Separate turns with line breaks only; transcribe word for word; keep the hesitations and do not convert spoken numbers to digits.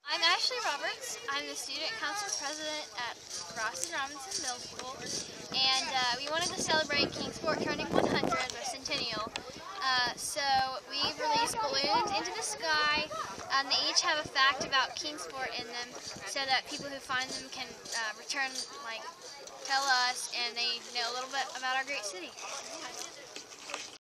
I'm Ashley Roberts. I'm the Student Council President at Ross and Robinson Middle School, and uh, we wanted to celebrate Kingsport turning one hundred, our centennial. Uh, so we've released balloons into the sky, and they each have a fact about Kingsport in them, so that people who find them can uh, return, like, tell us, and they know a little bit about our great city.